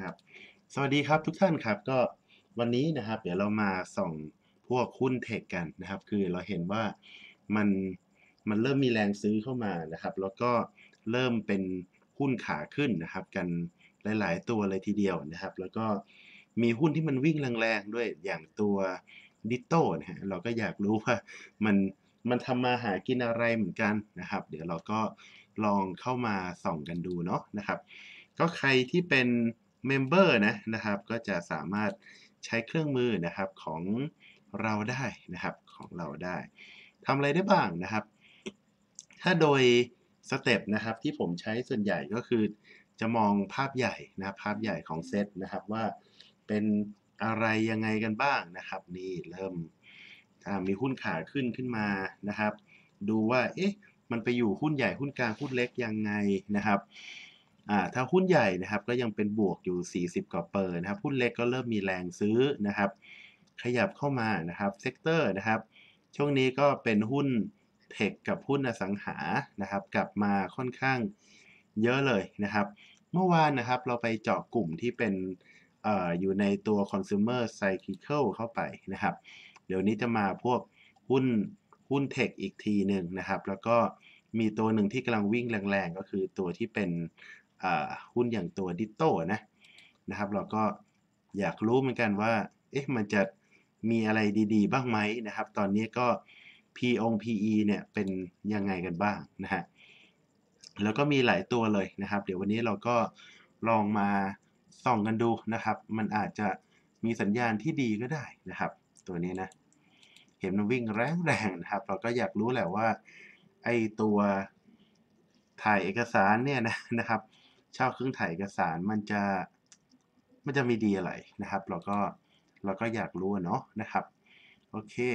นะครับสวัสดีครับทุกท่านครับก็วันนี้นะครับเดี๋ยวเรามาส่องพวกหุ้นเทคกันนะครับคือเราเห็นว่ามันมันเริ่มมีแรงซื้อเข้ามานะครับแล้วก็เริ่มเป็นหุ้นขาขึ้นนะครับกันหลายๆตัวเลยทีเดียวนะครับแล้วก็มีหุ้นที่มันวิ่งแรงๆด้วยอย่างตัว Ditto นะฮะเราก็อยากรู้ว่ามันมันทำมาหากินอะไรเหมือนกันนะครับเดี๋ยวเราก็ลองเข้ามาส่องกันดูเนาะนะครับก็ใครที่เป็นเมมเบอร์นะครับก็จะสามารถใช้เครื่องมือนะครับของเราได้นะครับของเราได้ทำอะไรได้บ้างนะครับถ้าโดยสเต็ปนะครับที่ผมใช้ส่วนใหญ่ก็คือจะมองภาพใหญ่นะครับภาพใหญ่ของเซตนะครับว่าเป็นอะไรยังไงกันบ้างนะครับนี่เริ่มมีหุ้นขาขึ้นมานะครับดูว่าเอ๊ะมันไปอยู่หุ้นใหญ่หุ้นกลางหุ้นเล็กยังไงนะครับถ้าหุ้นใหญ่นะครับก็ยังเป็นบวกอยู่40กว่าเปอร์นะครับหุ้นเล็กก็เริ่มมีแรงซื้อนะครับขยับเข้ามานะครับเซกเตอร์นะครับช่วงนี้ก็เป็นหุ้นเทคกับหุ้นอสังหานะครับกลับมาค่อนข้างเยอะเลยนะครับเมื่อวานนะครับเราไปเจาะกลุ่มที่เป็นอยู่ในตัว consumer cyclical เข้าไปนะครับเดี๋ยวนี้จะมาพวกหุ้นหุ้นเทคอีกทีหนึ่งนะครับแล้วก็มีตัวหนึ่งที่กำลังวิ่งแรงๆก็คือตัวที่เป็นหุ้นอย่างตัว Ditto นะครับเราก็อยากรู้เหมือนกันว่าเอ๊ะมันจะมีอะไรดีๆบ้างไหมนะครับตอนนี้ก็ PE เนี่ยเป็นยังไงกันบ้างนะฮะแล้วก็มีหลายตัวเลยนะครับเดี๋ยววันนี้เราก็ลองมาส่องกันดูนะครับมันอาจจะมีสัญญาณที่ดีก็ได้นะครับตัวนี้นะเห็นมันวิ่งแรงๆนะครับเราก็อยากรู้แหละว่าไอ้ตัวถ่ายเอกสารเนี่ยนะครับเช่าเครื่องถ่ายเอกสารมันจะมีดีอะไรนะครับเราก็อยากรู้เนาะนะครับโอเค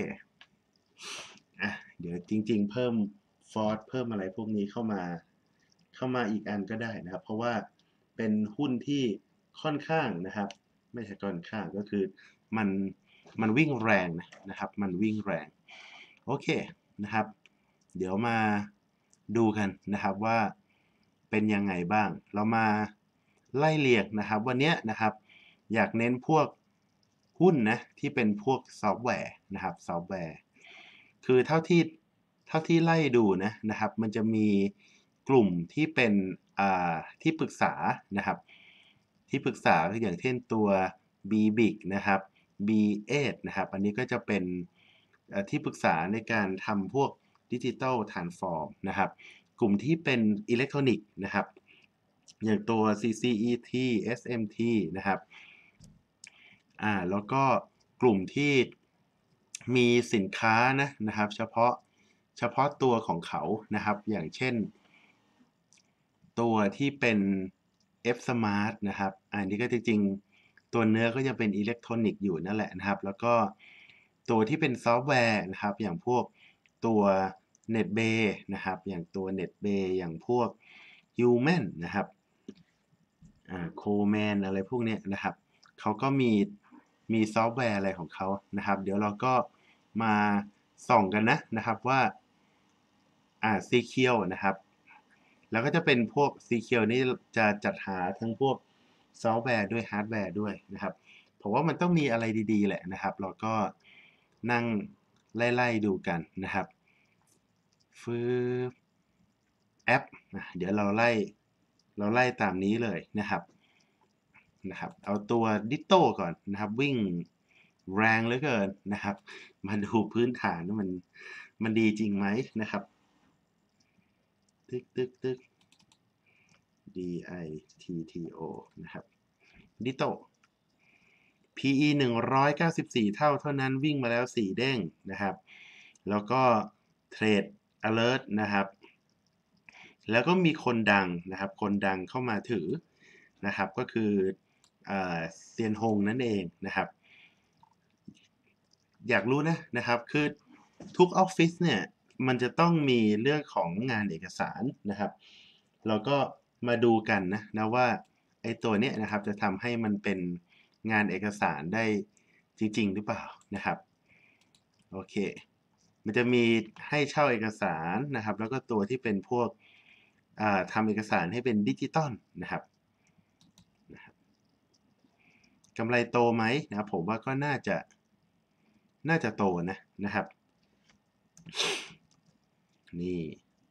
เดี๋ยวจริงๆเพิ่มฟอร์สเพิ่มอะไรพวกนี้เข้ามาอีกอันก็ได้นะครับเพราะว่าเป็นหุ้นที่ค่อนข้างนะครับไม่ใช่ค่อนข้างก็คือมันมันวิ่งแรงนะครับมันวิ่งแรงโอเคนะครับเดี๋ยวมาดูกันนะครับว่าเป็นยังไงบ้างเรามาไล่เรียงนะครับวันนี้นะครับอยากเน้นพวกหุ้นที่เป็นพวกซอฟต์แวร์นะครับซอฟต์แวร์คือเท่าที่ไล่ดูนะครับมันจะมีกลุ่มที่เป็นที่ปรึกษานะครับที่ปรึกษาอย่างเช่นตัว BBIC นะครับ B8 นะครับอันนี้ก็จะเป็นที่ปรึกษาในการทำพวกดิจิทัลทรานส์ฟอร์มนะครับกลุ่มที่เป็นอิเล็กทรอนิกส์นะครับอย่างตัว CCET SMT นะครับแล้วก็กลุ่มที่มีสินค้านะครับเฉพาะตัวของเขานะครับอย่างเช่นตัวที่เป็น F Smart นะครับอันนี้ก็จริงๆตัวเนื้อก็ยังเป็นอิเล็กทรอนิกส์อยู่นั่นแหละนะครับแล้วก็ตัวที่เป็นซอฟต์แวร์นะครับอย่างพวกตัว NetBay นะครับอย่างตัว NetBay อย่างพวก Human นะครับColeman อะไรพวกนี้นะครับเขาก็มีซอฟต์แวร์อะไรของเขานะครับเดี๋ยวเราก็มาส่องกันนะครับว่าCQ นะครับแล้วก็จะเป็นพวก CQ นี่จะจัดหาทั้งพวกซอฟต์แวร์ด้วยฮาร์ดแวร์ด้วยนะครับผมว่ามันต้องมีอะไรดีๆแหละนะครับเราก็นั่งไล่ๆดูกันนะครับฟืบแอปเดี๋ยวเราไล่ตามนี้เลยนะครับเอาตัว Ditto ก่อนนะครับวิ่งแรงเหลือเกินนะครับมาดูพื้นฐานว่ามันดีจริงไหมนะครับตึก DITTO นะครับ Ditto PE 194เท่านั้นวิ่งมาแล้ว4เด้งนะครับแล้วก็เทรด alert นะครับแล้วก็มีคนดังนะครับคนดังเข้ามาถือนะครับก็คือเซียนฮงนั่นเองนะครับอยากรู้นะครับคือทุกออฟฟิศเนี่ยมันจะต้องมีเรื่องของงานเอกสารนะครับเราก็มาดูกันนะว่าไอ้ตัวเนี้ยนะครับจะทำให้มันเป็นงานเอกสารได้จริงๆหรือเปล่านะครับโอเคมันจะมีให้เช่าเอกสารนะครับแล้วก็ตัวที่เป็นพวกทำเอกสารให้เป็นดิจิตอลนะครับกำไรโตไหมนะครับผมว่าก็น่าจะโตนะครับนี่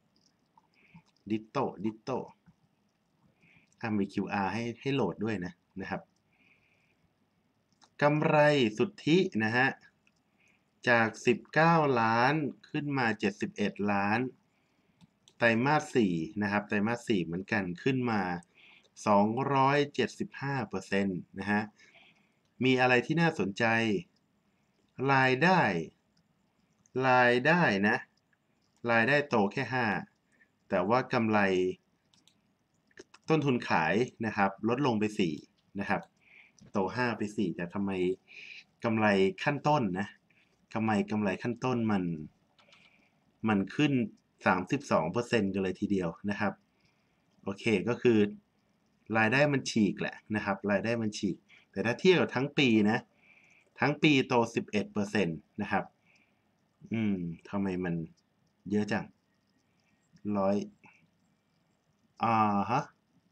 ดิโตมี QR ให้โหลดด้วยนะครับกำไรสุทธินะฮะจาก19ล้านขึ้นมา71ล้านไตรมาส4นะครับไตรมาส4เหมือนกันขึ้นมา275%นะฮะมีอะไรที่น่าสนใจรายได้รายได้นะรายได้โตแค่5แต่ว่ากำไรต้นทุนขายนะครับลดลงไป4นะครับโต5ไป4แต่ทำไมกำไรขั้นต้นนะกำไรขั้นต้นมันขึ้น32%กันเลยทีเดียวนะครับโอเคก็คือรายได้มันฉีกแหละนะครับรายได้มันฉีกแต่ถ้าเทียบกับทั้งปีนะทั้งปีโต11%นะครับทำไมมันเยอะจังร้อยฮะ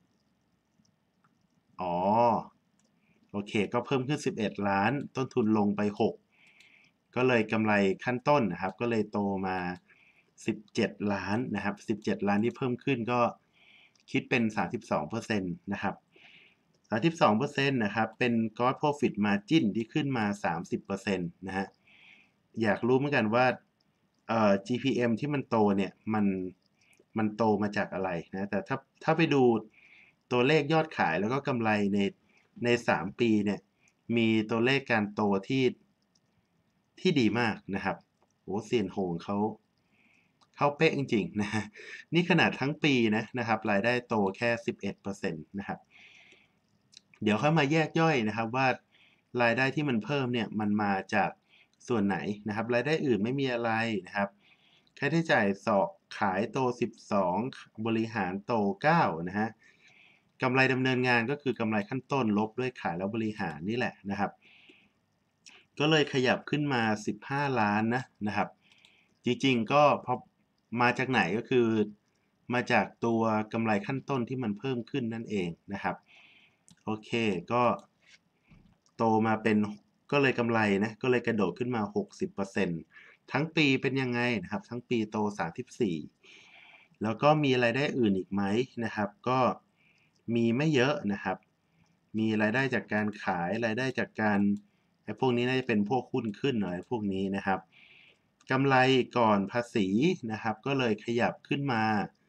อ๋อโอเคก็เพิ่มขึ้น11ล้านต้นทุนลงไป6ก็เลยกำไรขั้นต้นนะครับก็เลยโตมา17ล้านนะครับ17ล้านที่เพิ่มขึ้นก็คิดเป็น32%นะครับ32%นะครับเป็น Gross Profit Margin ที่ขึ้นมา30%นะฮะอยากรู้เหมือนกันว่าGPM ที่มันโตเนี่ยมันโตมาจากอะไรนะแต่ถ้าไปดูตัวเลขยอดขายแล้วก็กำไรใน3ปีเนี่ยมีตัวเลขการโตที่ดีมากนะครับโอ้เซียนโฮงเขาเป๊ะจริงๆนะฮะนี่ขนาดทั้งปีนะครับรายได้โตแค่11%นะครับเดี๋ยวค่อยมาแยกย่อยนะครับว่ารายได้ที่มันเพิ่มเนี่ยมันมาจากส่วนไหนนะครับรายได้อื่นไม่มีอะไรนะครับค่าใช้จ่ายขายโต12บริหารโต9นะฮะกำไรดำเนินงานก็คือกำไรขั้นต้นลบด้วยขายแล้วบริหารนี่แหละนะครับก็เลยขยับขึ้นมา15ล้านนะครับจริงๆก็พอมาจากไหนก็คือมาจากตัวกำไรขั้นต้นที่มันเพิ่มขึ้นนั่นเองนะครับโอเคก็โตมาเป็นก็เลยกำไรก็เลยกระโดดขึ้นมา60%ทั้งปีเป็นยังไงนะครับทั้งปีโต34แล้วก็มีรายได้อื่นอีกไหมนะครับก็มีไม่เยอะนะครับมีรายได้จากการขายรายได้จากการพวกนี้น่าจะเป็นพวกหุ้นขึ้นหน่อยพวกนี้นะครับกำไรก่อนภาษีนะครับก็เลยขยับขึ้นมา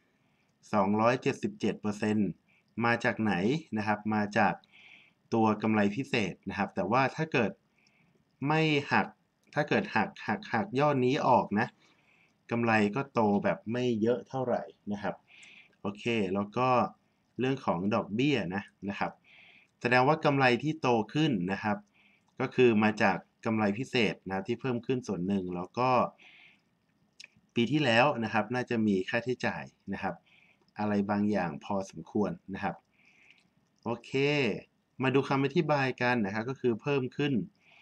277%มาจากไหนนะครับมาจากตัวกำไรพิเศษนะครับแต่ว่าถ้าเกิดไม่หักถ้าเกิดหักยอดนี้ออกนะกำไรก็โตแบบไม่เยอะเท่าไหร่นะครับโอเคแล้วก็เรื่องของดอกเบี้ยนะครับแสดงว่ากำไรที่โตขึ้นนะครับก็คือมาจากกำไรพิเศษนะที่เพิ่มขึ้นส่วนหนึ่งแล้วก็ปีที่แล้วนะครับน่าจะมีค่าใช้จ่ายนะครับอะไรบางอย่างพอสมควรนะครับโอเคมาดูคำอธิบายกันนะครับก็คือเพิ่มขึ้น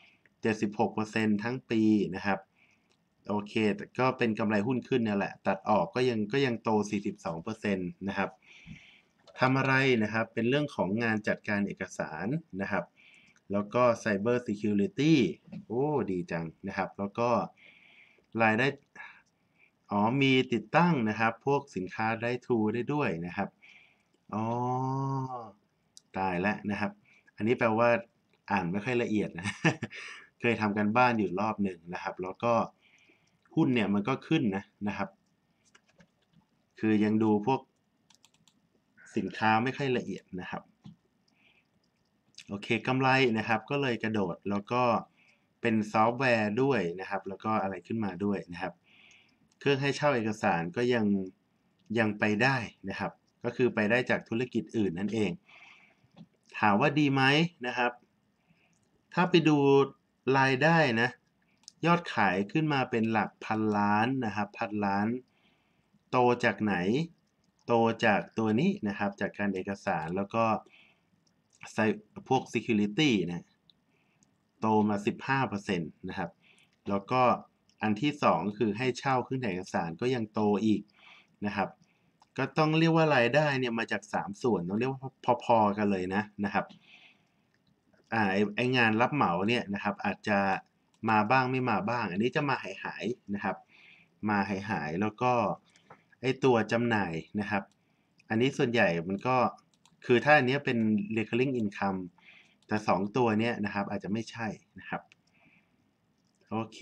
76%ทั้งปีนะครับโอเคแต่ก็เป็นกำไรหุ้นขึ้นเนี่ยแหละตัดออกก็ยังโต42%นะครับทำอะไรนะครับเป็นเรื่องของงานจัดการเอกสารนะครับแล้วก็ Cyber Security โอ้ดีจังนะครับแล้วก็รายได้มีติดตั้งนะครับพวกสินค้าได้ทูได้ด้วยนะครับอ๋อตายแล้วนะครับอันนี้แปลว่าอ่านไม่ค่อยละเอียดนะเคยทำกันบ้านอยู่รอบหนึ่งนะครับแล้วก็หุ้นเนี่ยมันก็ขึ้นนะครับคือยังดูพวกสินค้าไม่ค่อยละเอียดนะครับโอเคกำไรนะครับก็เลยกระโดดแล้วก็เป็นซอฟต์แวร์ด้วยนะครับแล้วก็อะไรขึ้นมาด้วยนะครับเครื่องให้เช่าเอกสารก็ยังไปได้นะครับก็คือไปได้จากธุรกิจอื่นนั่นเองถามว่าดีไหมนะครับถ้าไปดูรายได้นะยอดขายขึ้นมาเป็นหลักพันล้านนะครับพันล้านโตจากไหนโตจากตัวนี้นะครับจากการเอกสารแล้วก็พวก Security นะโตมา15%นะครับแล้วก็อันที่2คือให้เช่าเครื่องถ่ายเอกสารก็ยังโตอีกนะครับก็ต้องเรียกว่ารายได้เนี่ยมาจาก3ส่วนต้องเรียกว่าพอๆกันเลยนะครับไองานรับเหมาเนี่ยนะครับอาจจะมาบ้างไม่มาบ้างอันนี้จะมาหายๆนะครับมาหายๆแล้วก็ไอตัวจำหน่ายนะครับอันนี้ส่วนใหญ่มันก็คือถ้าอันเนี้ยเป็น recurring income แต่2ตัวเนี้ยนะครับอาจจะไม่ใช่นะครับโอเค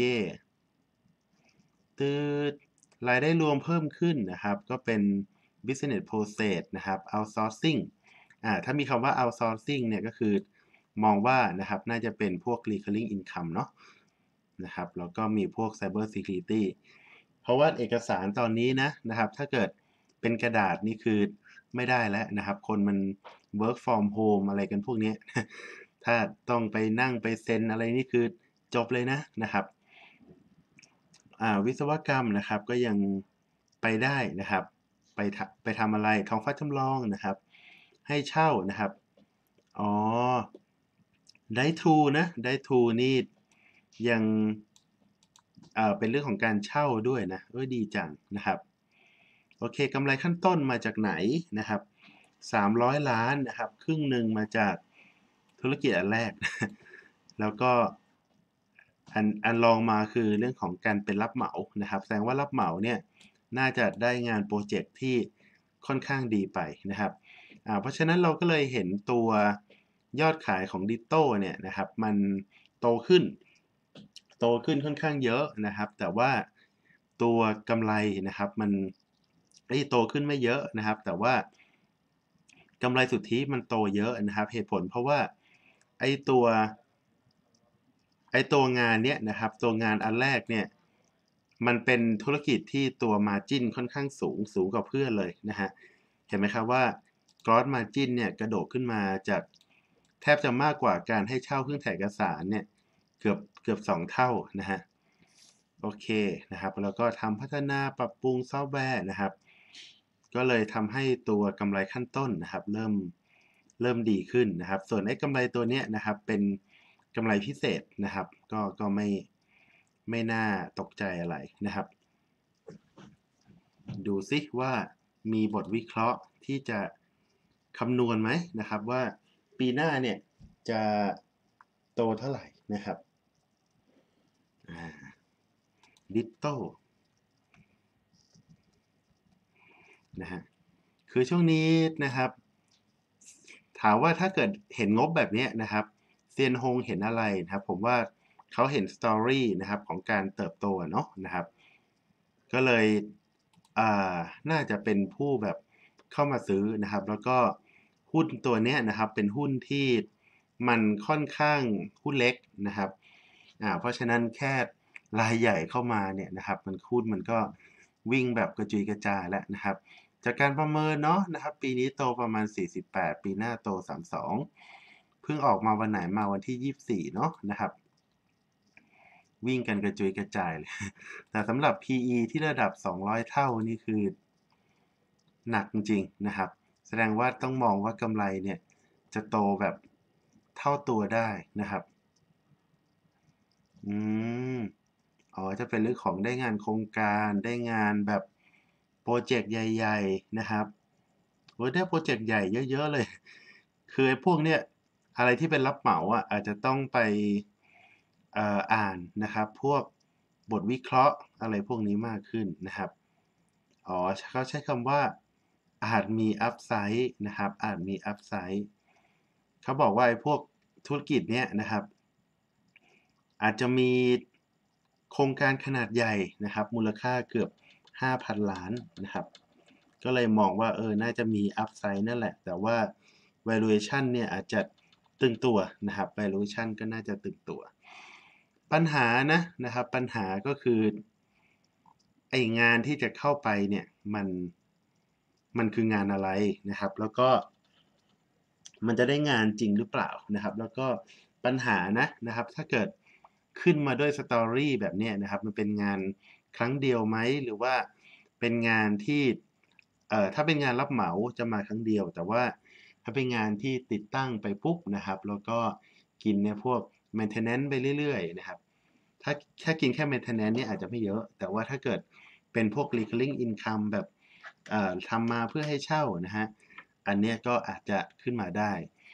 ตืดรายได้รวมเพิ่มขึ้นนะครับก็เป็น business process นะครับ outsourcing ถ้ามีคำว่า outsourcing เนี่ยก็คือมองว่านะครับน่าจะเป็นพวก recurring income เนาะนะครับแล้วก็มีพวก cyber security เพราะว่าเอกสารตอนนี้นะครับถ้าเกิดเป็นกระดาษนี่คือไม่ได้แล้วนะครับคนมัน work from home อะไรกันพวกนี้ ถ้าต้องไปนั่งไปเซ็นอะไรนี่คือจบเลยนะครับวิศวกรรมนะครับก็ยังไปได้นะครับไปทำอะไรท้องฟ้าจำลองนะครับให้เช่านะครับอ๋อได้ทูได้ทูนี่ยังเป็นเรื่องของการเช่าด้วยนะดีจังนะครับโอเคกำไรขั้นต้นมาจากไหนนะครับ300 ล้านนะครับครึ่งหนึ่งมาจากธุรกิจอันแรกแล้วก็อันรองมาคือเรื่องของการเป็นรับเหมานะครับแสดงว่ารับเหมาเนี่ยน่าจะได้งานโปรเจกต์ที่ค่อนข้างดีไปนะครับเพราะฉะนั้นเราก็เลยเห็นตัวยอดขายของ Ditto เนี่ยนะครับมันโตขึ้นค่อนข้างเยอะนะครับแต่ว่าตัวกำไรนะครับมันโตขึ้นไม่เยอะนะครับแต่ว่ากำไรสุทธิมันโตเยอะนะครับเหตุผลเพราะว่าไอ้ตัวตัวงานเนี้ยนะครับตัวงานอันแรกเนี่ยมันเป็นธุรกิจที่ตัว margin ค่อนข้างสูงกว่าเพื่อนเลยนะฮะเห็นไหมครับว่า gross margin เนี่ยกระโดดขึ้นมาจากแทบจะมากกว่าการให้เช่าเครื่องถ่ายเอกสารเนี่ยเกือบ2เท่านะฮะโอเคนะครับแล้วก็ทำพัฒนาปรับปรุงซอฟต์แวร์นะครับก็เลยทำให้ตัวกำไรขั้นต้นนะครับเริ่มดีขึ้นนะครับส่วนไอ้กำไรตัวเนี้ยนะครับเป็นกำไรพิเศษนะครับก็ไม่น่าตกใจอะไรนะครับดูซิว่ามีบทวิเคราะห์ที่จะคำนวณไหมนะครับว่าปีหน้าเนี่ยจะโตเท่าไหร่นะครับดิจิตอลนะฮะคือช่วงนี้นะครับถามว่าถ้าเกิดเห็นงบแบบนี้นะครับเซียนฮงเห็นอะไรนะครับผมว่าเขาเห็นสตอรี่นะครับของการเติบโตเนาะนะครับก็เลยอ่าน่าจะเป็นผู้แบบเข้ามาซื้อนะครับแล้วก็หุ้นตัวเนี้ยนะครับเป็นหุ้นที่มันค่อนข้างหุ้นเล็กนะครับเพราะฉะนั้นแค่รายใหญ่เข้ามาเนี่ยนะครับหุ้นมันก็วิ่งแบบกระจุยกระจายแล้วนะครับจากการประเมินเนาะนะครับปีนี้โตประมาณ48ปีหน้าโต32เพิ่งออกมาวันไหนมาวันที่24เนาะนะครับวิ่งกันกระจุยกระจายเลยแต่สำหรับ PE ที่ระดับ200เท่านี่คือหนักจริงๆนะครับแสดงว่าต้องมองว่ากำไรเนี่ยจะโตแบบเท่าตัวได้นะครับอืมจะเป็นเรื่องของได้งานโครงการได้งานแบบโปรเจกต์ใหญ่ๆนะครับได้โปรเจกต์ใหญ่เยอะๆเลยคือไอ้พวกเนี้ยอะไรที่เป็นรับเหมาอาจจะต้องไปอ่านนะครับพวกบทวิเคราะห์อะไรพวกนี้มากขึ้นนะครับเขาใช้คำว่าอาจมีอัพไซด์นะครับอาจมีอัพไซด์เขาบอกว่าไอ้พวกธุรกิจเนี้ยนะครับอาจจะมีโครงการขนาดใหญ่นะครับมูลค่าเกือบ 5,000 ล้านนะครับก็เลยมองว่าน่าจะมีอัพไซด์นั่นแหละแต่ว่า valuation เนี่ยอาจจะตึงตัวนะครับ valuation ก็น่าจะตึงตัวปัญหานะครับปัญหาก็คือไอ้งานที่จะเข้าไปเนี่ยมันคืองานอะไรนะครับแล้วก็มันจะได้งานจริงหรือเปล่านะครับแล้วก็ปัญหานะครับถ้าเกิดขึ้นมาด้วยสตอรี่แบบนี้นะครับมันเป็นงานครั้งเดียวไหมหรือว่าเป็นงานที่ถ้าเป็นงานรับเหมาจะมาครั้งเดียวแต่ว่าถ้าเป็นงานที่ติดตั้งไปปุ๊บนะครับแล้วก็กินเนี่ยพวก maintenance ไปเรื่อยๆนะครับถ้ากินแค่ maintenance เนี่ยอาจจะไม่เยอะแต่ว่าถ้าเกิดเป็นพวก recurring income แบบทำมาเพื่อให้เช่านะฮะอันเนี้ยก็อาจจะขึ้นมาได้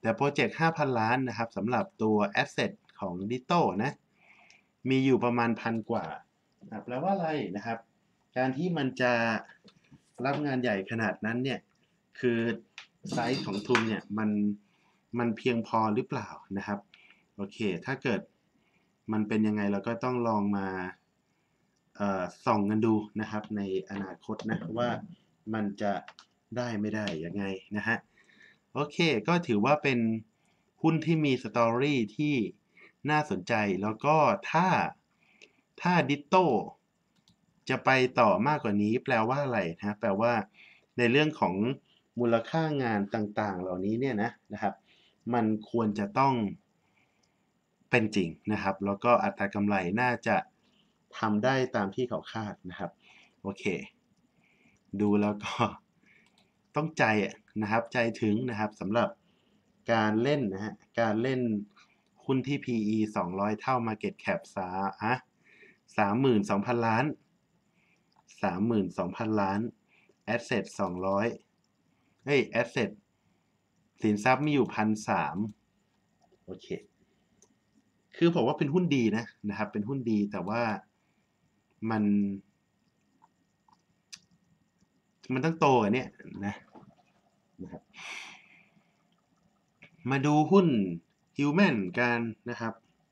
แต่โปรเจกต์ 5,000 ล้านนะครับสำหรับตัว Asset ของ Ditto นะมีอยู่ประมาณพันกว่าแปลว่าอะไรนะครับการที่มันจะรับงานใหญ่ขนาดนั้นเนี่ยคือไซส์ของทุนเนี่ยมันเพียงพอหรือเปล่านะครับโอเคถ้าเกิดมันเป็นยังไงเราก็ต้องลองมาส่องกันดูนะครับในอนาคตนะว่ามันจะได้ไม่ได้ยังไงนะฮะโอเคก็ถือว่าเป็นหุ้นที่มีสตอรี่ที่น่าสนใจแล้วก็ถ้าดิโต้จะไปต่อมากกว่านี้แปลว่าอะไรนะแปลว่าในเรื่องของมูลค่างานต่างๆเหล่านี้เนี่ยนะครับมันควรจะต้องเป็นจริงนะครับแล้วก็อัตรากำไรน่าจะทำได้ตามที่เขาคาดนะครับโอเคดูแล้วก็ต้องใจนะครับใจถึงนะครับสำหรับการเล่นนะฮะการเล่นหุ้นที่ PE 200 เท่า Market Cap 32,000 ล้าน32,000 ล้าน Asset 200Asset สินทรัพย์มีอยู่ 1,300 โอเคคือผมว่าเป็นหุ้นดีนะครับเป็นหุ้นดีแต่ว่ามันต้องโตกว่านี้นะครับมาดูหุ้น Human กันนะครับ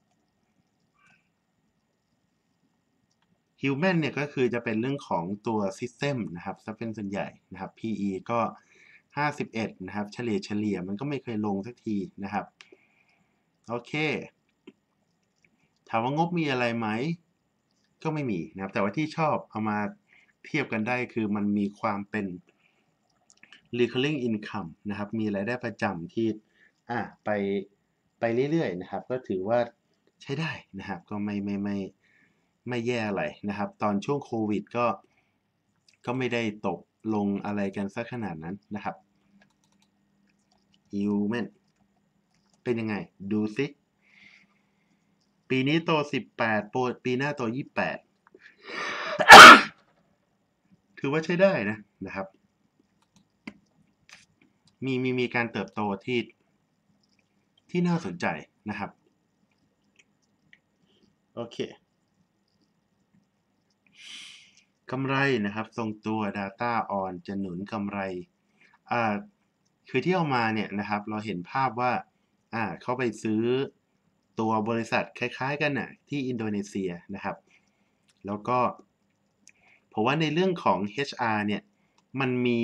Human เนี่ยก็คือจะเป็นเรื่องของตัว System นะครับถ้าเป็นส่วนใหญ่นะครับ PE ก็51นะครับเฉลี่ยมันก็ไม่เคยลงสักทีนะครับโอเคถามว่างบมีอะไรไหมก็ไม่มีนะครับแต่ว่าที่ชอบเอามาเทียบกันได้คือมันมีความเป็น recurring income นะครับมีรายได้ประจำที่ไปเรื่อยๆนะครับก็ถือว่าใช้ได้นะครับก็ไม่แย่อะไรนะครับตอนช่วงโควิดก็ไม่ได้ตกลงอะไรกันสักขนาดนั้นนะครับ Human เป็นยังไงดูสิปีนี้โต18ปีหน้าโต28ถือว่าใช้ได้นะครับมีการเติบโตที่น่าสนใจนะครับโอเคกำไรนะครับทรงตัว Data on จะหนุนกำไรคือที่เอามาเนี่ยนะครับเราเห็นภาพว่าเขาไปซื้อตัวบริษัทคล้ายๆกันน่ะที่อินโดนีเซียนะครับแล้วก็ผมว่าในเรื่องของ HR เนี่ยมันมี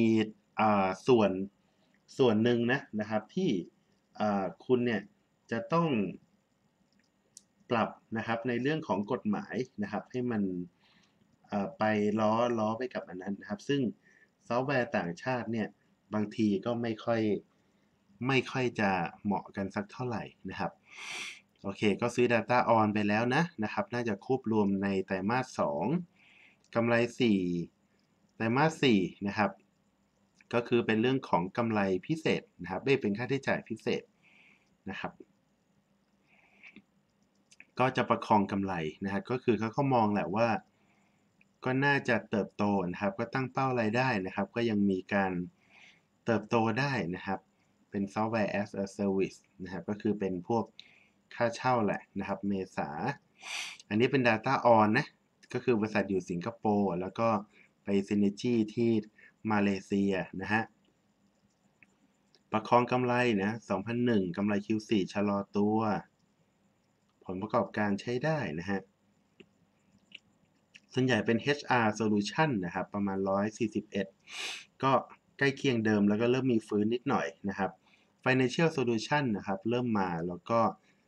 ส่วนหนึ่งนะครับที่คุณเนี่ยจะต้องปรับนะครับในเรื่องของกฎหมายนะครับให้มันไปล้อไปกับอันนั้นนะครับซึ่งซอฟต์แวร์ต่างชาติเนี่ยบางทีก็ไม่ค่อยจะเหมาะกันสักเท่าไหร่นะครับโอเคก็ซื้อ Data On ไปแล้วนะครับน่าจะควบรวมในไตรมาส2กำไร4ไตรมาส4นะครับก็คือเป็นเรื่องของกำไรพิเศษนะครับไม่เป็นค่าใช้จ่ายพิเศษนะครับก็จะประคองกำไรนะครับก็คือเขามองแหละว่าก็น่าจะเติบโตนะครับก็ตั้งเป้ารายได้นะครับก็ยังมีการเติบโตได้นะครับเป็น Software as a Service นะครับก็คือเป็นพวกค่าเช่าแหละนะครับเมษาอันนี้เป็น Data On นะก็คือบริษัทอยู่สิงคโปร์แล้วก็ไป Synergy ที่มาเลเซียนะฮะประคองกำไรนะ2001กำไร Q4 ชะลอตัวผลประกอบการใช้ได้นะฮะส่วนใหญ่เป็น HR Solution นะครับประมาณ141ก็ใกล้เคียงเดิมแล้วก็เริ่มมีฟื้นนิดหน่อยนะครับ Financial Solution นะครับเริ่มมาแล้วก็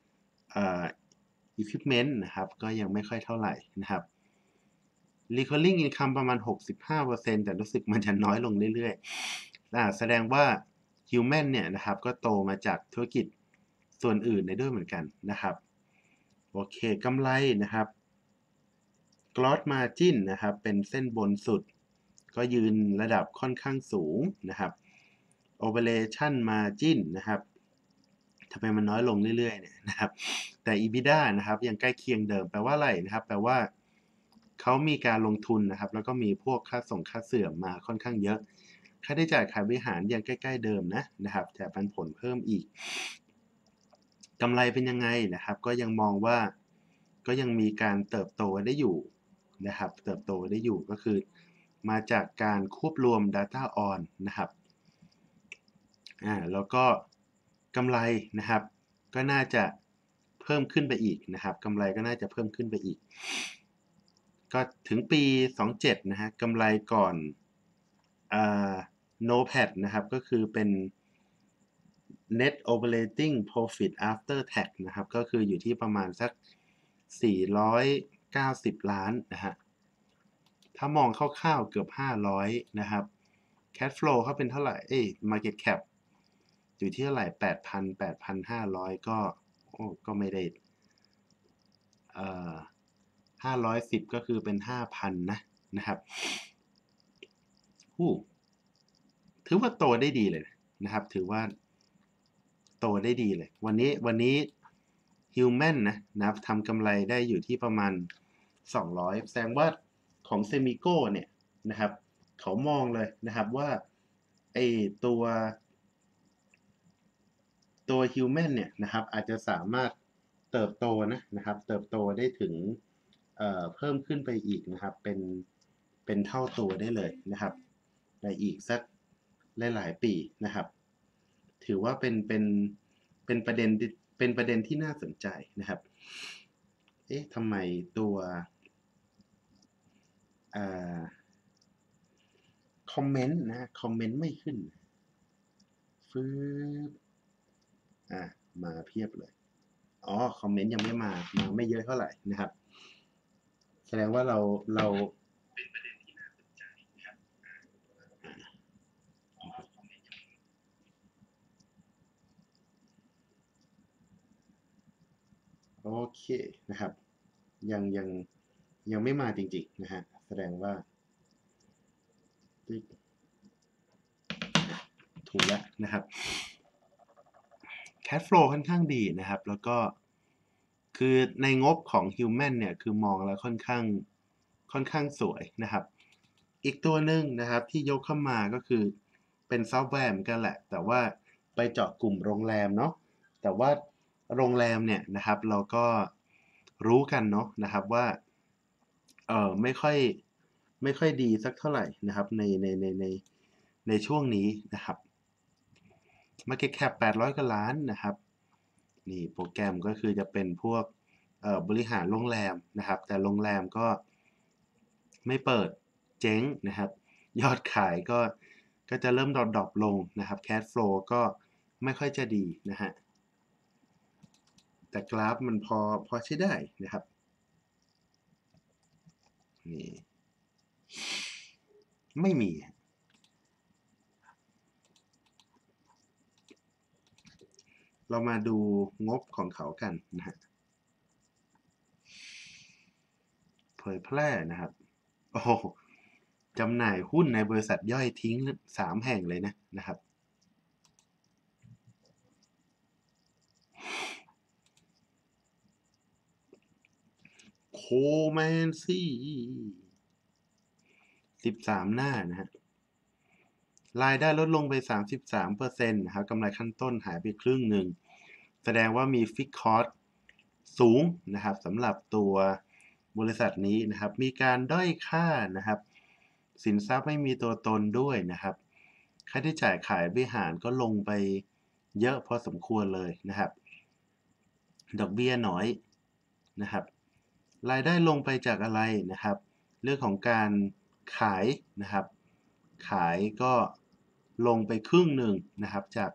Equipment นะครับก็ยังไม่ค่อยเท่าไหร่นะครับ Recurring Income ประมาณ 65% แต่รู้สึกมันจะน้อยลงเรื่อยๆแสดงว่า Human เนี่ยนะครับก็โตมาจากธุรกิจส่วนอื่นได้ด้วยเหมือนกันนะครับโอเคกำไรนะครับ Gross Margin นะครับเป็นเส้นบนสุดก็ยืนระดับค่อนข้างสูงนะครับ Operation Margin นะครับทำไมมันน้อยลงเรื่อยๆเนี่ยนะครับแต่ EBITDA นะครับยังใกล้เคียงเดิมแปลว่าอะไรนะครับแปลว่าเขามีการลงทุนนะครับแล้วก็มีพวกค่าส่งค่าเสื่อมมาค่อนข้างเยอะค่าใช้จ่ายขายบริหารยังใกล้ๆเดิมนะครับแต่ปันผลเพิ่มอีกกำไรเป็นยังไงนะครับก็ยังมองว่าก็ยังมีการเติบโตได้อยู่นะครับเติบโตได้อยู่ก็คือมาจากการควบรวม Data On นะครับแล้วก็กำไรนะครับก็น่าจะเพิ่มขึ้นไปอีกนะครับกำไรก็น่าจะเพิ่มขึ้นไปอีกก็ถึงปี27นะฮะกำไรก่อนNOPAT นะครับก็คือเป็น Net Operating Profit After Tax นะครับก็คืออยู่ที่ประมาณสัก490 ล้านนะฮะถ้ามองคร่าวๆเกือบ500นะครับ Cash Flow เขาเป็นเท่าไหร่Market Cap อยู่ที่เท่าไหร่8,500ก็ไม่ได้510ก็คือเป็น 5,000 นะครับถือว่าโตได้ดีเลยนะครับถือว่าโตได้ดีเลยวันนี้ Human นะครับทำกำไรได้อยู่ที่ประมาณ200แสดงว่าของ Semico เนี่ยนะครับเขามองเลยนะครับว่าไอตัวHuman เนี่ยนะครับอาจจะสามารถเติบโตนะครับเติบโตได้ถึงเพิ่มขึ้นไปอีกนะครับเป็นเท่าตัวได้เลยนะครับในอีกสักหลายๆปีนะครับถือว่าเป็นประเด็นที่น่าสนใจนะครับทำไมตัวคอมเมนต์คอมเมนต์ไม่ขึ้นฟื้มาเพียบเลยคอมเมนต์ยังไม่มาไม่เยอะเท่าไหร่นะครับแสดงว่าเราเป็นประเด็นที่น่าสนใจนะครับโอเคนะครับยังไม่มาจริงๆนะฮะแสดงว่าถูกแล้วนะครับ Cash flow ค่อนข้างดีนะครับแล้วก็คือในงบของ Human เนี่ยคือมองแล้วค่อนข้างสวยนะครับอีกตัวหนึ่งนะครับที่ยกเข้ามาก็คือเป็นซอฟต์แวร์เหมือนกันแหละแต่ว่าไปเจาะกลุ่มโรงแรมเนาะแต่ว่าโรงแรมเนี่ยนะครับเราก็รู้กันเนาะนะครับว่าไม่ค่อยดีสักเท่าไหร่นะครับในช่วงนี้นะครับ Market Cap 800 กว่าล้านนะครับนี่โปรแกรมก็คือจะเป็นพวกบริหารโรงแรมนะครับแต่โรงแรมก็ไม่เปิดเจ๊งนะครับยอดขายก็จะเริ่มดรอปลงนะครับ Cash Flow ก็ไม่ค่อยจะดีนะฮะแต่กราฟมันพอใช้ได้นะครับนี่ไม่มีเรามาดูงบของเขากันนะฮะเผยแพร่นะครับโอ้โหจำหน่ายหุ้นในบริษัทย่อยทิ้ง3แห่งเลยนะครับโคแมนซี่13หน้านะฮะรายได้ลดลงไป 33%นะครับกำไรขั้นต้นหายไปครึ่งหนึ่งแสดงว่ามีฟิกคอสสูงนะครับสำหรับตัวบริษัทนี้นะครับมีการด้อยค่านะครับสินทรัพย์ไม่มีตัวตนด้วยนะครับค่าใช้จ่ายขายบริหารก็ลงไปเยอะพอสมควรเลยนะครับดอกเบี้ยน้อยนะครับรายได้ลงไปจากอะไรนะครับเรื่องของการขายนะครับขายก็ลงไปครึ่งหนึ่งนะครับจาก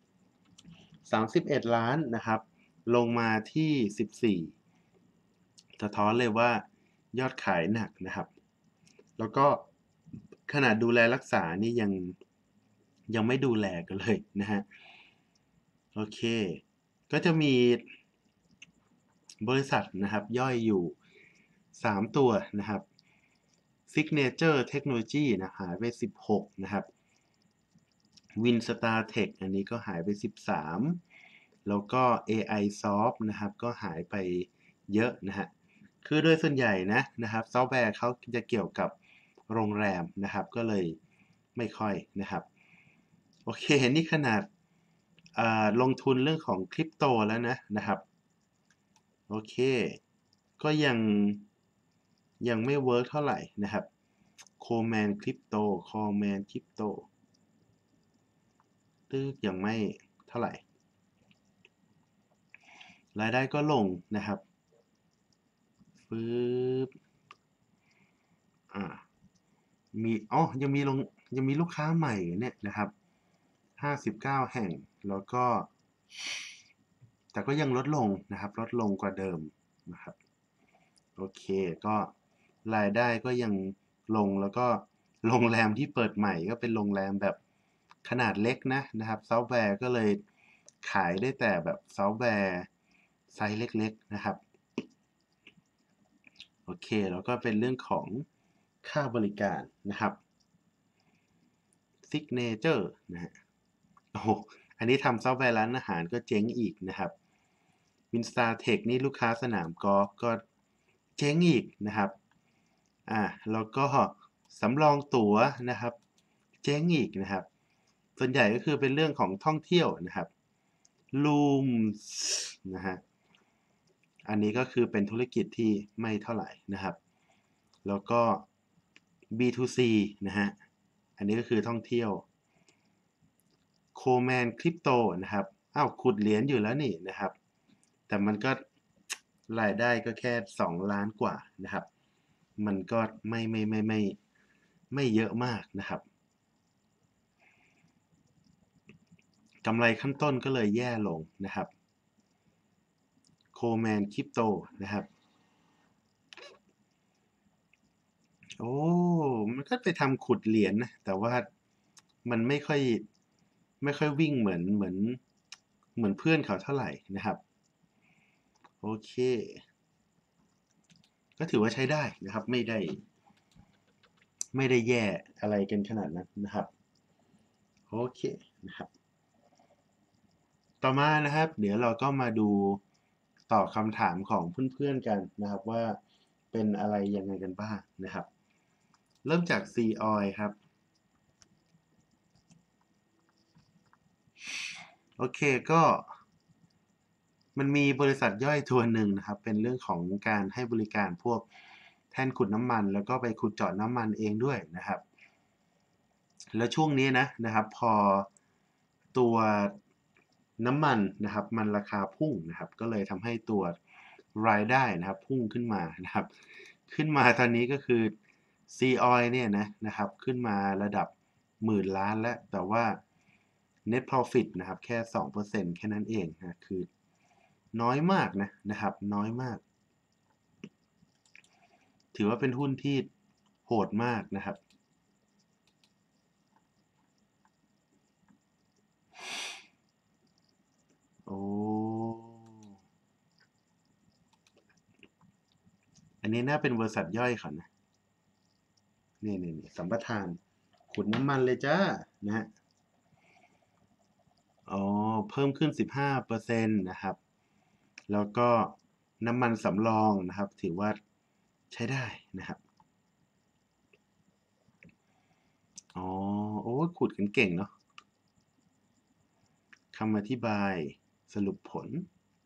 31ล้านนะครับลงมาที่14สะท้อนเลยว่ายอดขายหนักนะครับแล้วก็ขนาดดูแลรักษานี่ยังไม่ดูแลกันเลยนะฮะโอเคก็จะมีบริษัทนะครับย่อยอยู่3ตัวนะครับ Signature Technology นะหายไป16นะครับ Winstar Tech อันนี้ก็หายไป13แล้วก็ AI Soft นะครับก็หายไปเยอะนะฮะคือโดยส่วนใหญ่นะครับซอฟต์แวร์เขาจะเกี่ยวกับโรงแรมนะครับก็เลยไม่ค่อยนะครับโอเคนี่ขนาดลงทุนเรื่องของคริปโตแล้วนะครับโอเคก็ยังไม่เวิร์กเท่าไหร่นะครับโคแมนคริปโตคอแมนคริปโตตึกยังไม่เท่าไหร่รายได้ก็ลงนะครับฟื้บอ่ามียังมีลูกค้าใหม่เนี่ยนะครับ59แห่งแล้วก็แต่ก็ยังลดลงนะครับลดลงกว่าเดิมนะครับโอเคก็รายได้ก็ยังลงแล้วก็โรงแรมที่เปิดใหม่ก็เป็นโรงแรมแบบขนาดเล็กนะครับซอฟต์แวร์ก็เลยขายได้แต่แบบซอฟต์แวร์ไซส์เล็กๆนะครับโอเคแล้วก็เป็นเรื่องของค่าบริการนะครับ Signature นะฮะโอ้โหอันนี้ทำซอฟต์แวร์ร้านอาหารก็เจ๊งอีกนะครับ Winstar-Tech นี่ลูกค้าสนามกอล์ฟก็เจ๊งอีกนะครับแล้วก็สำรองตั๋วนะครับเจ๊งอีกนะครับส่วนใหญ่ก็คือเป็นเรื่องของท่องเที่ยวนะครับ Rooms นะฮะอันนี้ก็คือเป็นธุรกิจที่ไม่เท่าไหร่นะครับแล้วก็ B2C นะฮะอันนี้ก็คือท่องเที่ยว โคแมนคริปโตนะครับขุดเหรียญอยู่แล้วนี่นะครับแต่มันก็รายได้ก็แค่2 ล้านกว่านะครับมันก็ไม่เยอะมากนะครับกำไรขั้นต้นก็เลยแย่ลงนะครับโคแมนคริปโตนะครับโอ้มันก็ไปทำขุดเหรียญนะแต่ว่ามันไม่ค่อยวิ่งเหมือนเพื่อนเขาเท่าไหร่นะครับโอเค ก็ถือว่าใช้ได้นะครับไม่ได้แย่อะไรกันขนาดนั้นนะครับโอเคนะครับต่อมานะครับเดี๋ยวเราก็มาดูตอบคำถามของเพื่อนๆกันนะครับว่าเป็นอะไรยังไงกันบ้างนะครับเริ่มจาก C Oil ครับโอเคก็มันมีบริษัทย่อยตัวหนึ่งนะครับเป็นเรื่องของการให้บริการพวกแท่นขุดน้ำมันแล้วก็ไปขุดเจาะน้ำมันเองด้วยนะครับ แล้วช่วงนี้นะครับพอตัวน้ำมันนะครับมันราคาพุ่งนะครับก็เลยทำให้ตัวรายได้นะครับพุ่งขึ้นมานะครับขึ้นมาตอนนี้ก็คือ C Oil เนี่ยนะครับขึ้นมาระดับหมื่นล้านแล้วแต่ว่า Net Profit นะครับแค่ 2% แค่นั้นเองนะคือน้อยมากนะครับน้อยมากถือว่าเป็นหุ้นที่โหดมากนะครับโอ้อันนี้น่าเป็นบริษัทย่อยเขานะ นี่สัมปทานขุดน้ำมันเลยจ้านะฮะอ๋อเพิ่มขึ้น15%นะครับแล้วก็น้ำมันสำรองนะครับถือว่าใช้ได้นะครับอ๋อโอ้ขุดกันเก่งเนาะคำอธิบายสรุปผล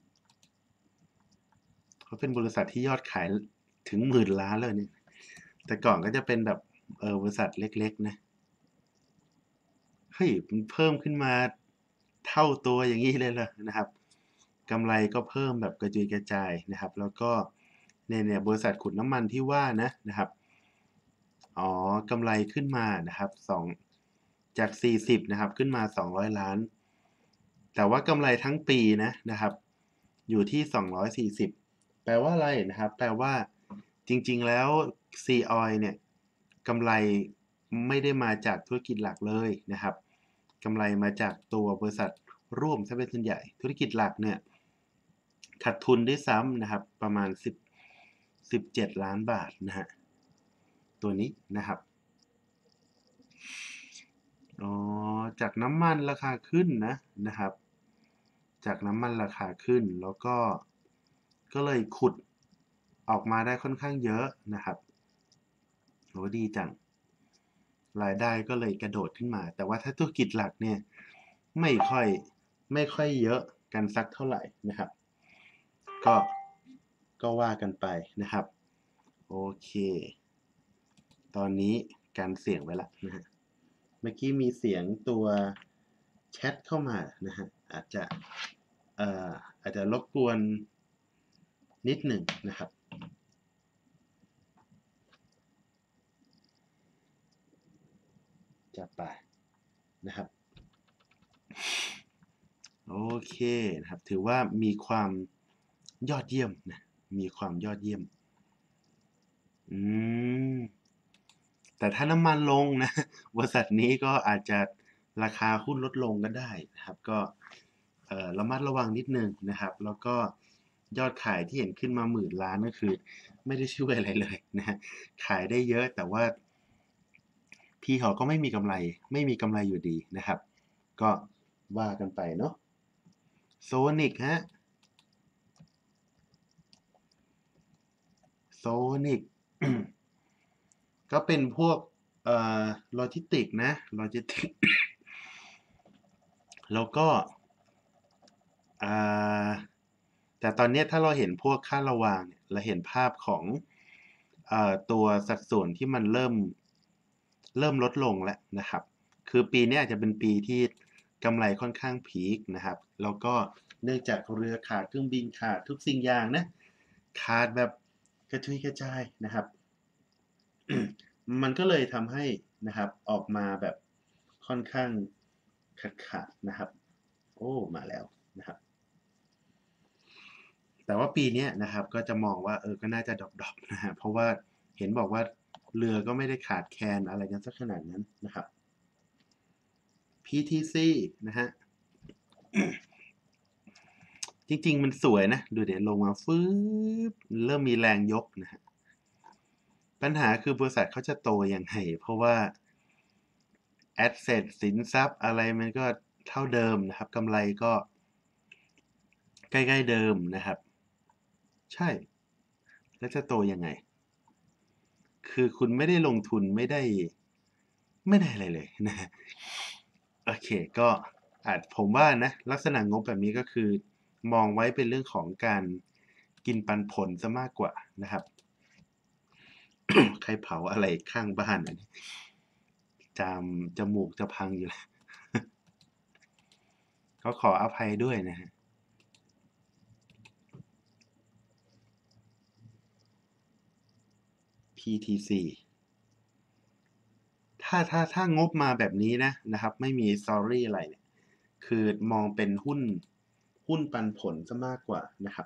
เขาเป็นบริษัทที่ยอดขายถึง10,000 ล้านเลยเนี่ยแต่ก่อนก็จะเป็นแบบบริษัทเล็กๆนะเฮ้ยมันเพิ่มขึ้นมาเท่าตัวอย่างนี้เลยเหรอนะครับกำไรก็เพิ่มแบบกระจุยกระจายนะครับแล้วก็เนี่ยบริษัทขุดน้ำมันที่ว่านะครับอ๋อกำไรขึ้นมานะครับจาก40นะครับขึ้นมา200 ล้านแต่ว่ากำไรทั้งปีนะครับอยู่ที่240แปลว่าอะไรนะครับแปลว่าจริงๆแล้ว C Oil เนี่ยกำไรไม่ได้มาจากธุรกิจหลักเลยนะครับกำไรมาจากตัวบริษัทร่วมซะเป็นส่วนใหญ่ธุรกิจหลักเนี่ยขาดทุนด้วยซ้ำนะครับประมาณ17 ล้านบาทนะฮะตัวนี้นะครับอ๋อจากน้ำมันราคาขึ้นนะครับจากน้ำมันราคาขึ้นแล้วก็เลยขุดออกมาได้ค่อนข้างเยอะนะครับโหดีจังรายได้ก็เลยกระโดดขึ้นมาแต่ว่าถ้าธุรกิจหลักเนี่ยไม่ค่อยไม่ค่อยเยอะกันสักเท่าไหร่นะครับก็ก็ว่ากันไปนะครับโอเคตอนนี้การเสียงไว้ละนะฮะเมื่อกี้มีเสียงตัวแชทเข้ามานะฮะเอ่ออาจจะรบกวนนิดหนึ่งนะครับจะไปนะครับโอเคนะครับถือว่ามีความยอดเยี่ยมนะมีความยอดเยี่ยมอืมแต่ถ้าน้ำมันลงนะบริษัทนี้ก็อาจจะราคาหุ้นลดลงก็ได้นะครับก็ระมัดระวังนิดนึงนะครับแล้วก็ยอดขายที่เห็นขึ้นมา10,000,000ก็คือไม่ได้ช่วยอะไรเลยนะฮะขายได้เยอะแต่ว่าพี่เขาก็ไม่มีกำไรอยู่ดีนะครับก็ว่ากันไปเนาะโซนิกฮะโซนิก ก็เป็นพวกเอ่อโลจิสติกนะโลจิสติก แล้วก็อ่าแต่ตอนนี้ถ้าเราเห็นพวกค่าระวางเนี่ยเราเห็นภาพของตัวสัดส่วนที่มันเริ่มลดลงแล้วนะครับคือปีนี้อาจจะเป็นปีที่กำไรค่อนข้างพีคนะครับแล้วก็เนื่องจากเรือขาดเครื่องบินขาดทุกสิ่งอย่างนะขาดแบบกระจุยกระจายนะครับ มันก็เลยทำให้นะครับออกมาแบบค่อนข้างขาดนะครับโอ้มาแล้วนะครับแต่ว่าปีนี้นะครับก็จะมองว่าก็น่าจะดรอปๆนะฮะเพราะว่าเห็นบอกว่าเรือก็ไม่ได้ขาดแคลนอะไรกันสักขนาดนั้นนะครับ PTC นะฮะจริงๆมันสวยนะดูเดี๋ยวลงมาฟื้บเริ่มมีแรงยกนะฮะปัญหาคือบริษัทเขาจะโตยังไงเพราะว่า แอสเซทสินทรัพย์อะไรมันก็เท่าเดิมนะครับกำไรก็ใกล้ๆเดิมนะครับใช่แล้วจะโตยังไงคือคุณไม่ได้ลงทุนไม่ได้อะไรเลยนะฮะโอเคก็ผมว่านะลักษณะงบแบบนี้ก็คือมองไว้เป็นเรื่องของการกินปันผลซะมากกว่านะครับ ใครเผาอะไรข้างบ้านอันนี้จามจมูกจะพังอยู่แล้วก็ขออภัยด้วยนะฮะ PTC ถ้างบมาแบบนี้นะครับไม่มี Story อะไรเนี่ยคือมองเป็นหุ้นปันผลซะมากกว่านะครับ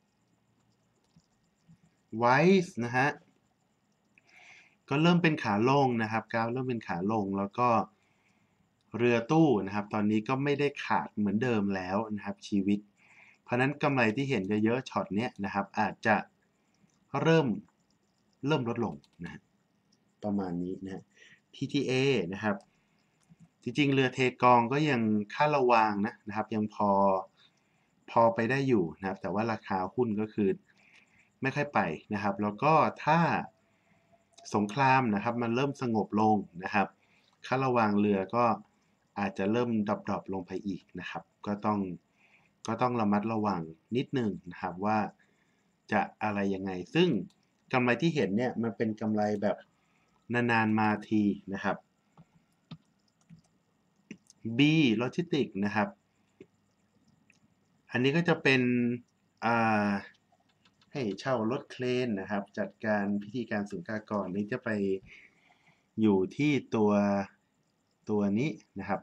Wise นะฮะก็เริ่มเป็นขาลงนะครับกราฟเริ่มเป็นขาลงแล้วก็เรือตู้นะครับตอนนี้ก็ไม่ได้ขาดเหมือนเดิมแล้วนะครับชีวิตเพราะนั้นกำไรที่เห็นเยอะๆช็อตเนี้ยนะครับอาจจะเริ่มเริ่มลดลงนะประมาณนี้นะ TTA นะครับจริงๆเรือเทกองก็ยังค่าระวางนะครับยังพอไปได้อยู่นะครับแต่ว่าราคาหุ้นก็คือไม่ค่อยไปนะครับแล้วก็ถ้าสงครามนะครับมันเริ่มสงบลงนะครับค่าระวางเรือก็อาจจะเริ่มดรอปลงไปอีกนะครับก็ต้องระมัดระวังนิดนึงนะครับว่าจะอะไรยังไงซึ่งกำไรที่เห็นเนี่ยมันเป็นกำไรแบบนานๆมาทีนะครับ B Logistics นะครับอันนี้ก็จะเป็นอ่าให้เช่ารถเครนนะครับจัดการพิธีการศุลกากรนี้จะไปอยู่ที่ตัวนี้นะครับ